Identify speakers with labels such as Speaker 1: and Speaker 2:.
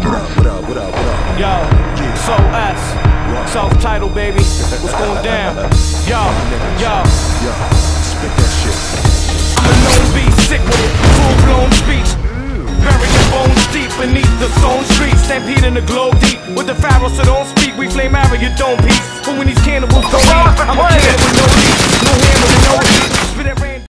Speaker 1: Yo, So S, self-titled baby, what's going down? Yo,
Speaker 2: spit that shit.
Speaker 1: I'm a known beast, sick with it, full-blown speech. Bury your bones deep beneath the zone streets. Stampede in the glow deep, with the pharaohs so don't speak. We flame arrow, you don't peace. But when these cannibals go eat, I'm a kid with no heat. No hammer and no heat. Spit that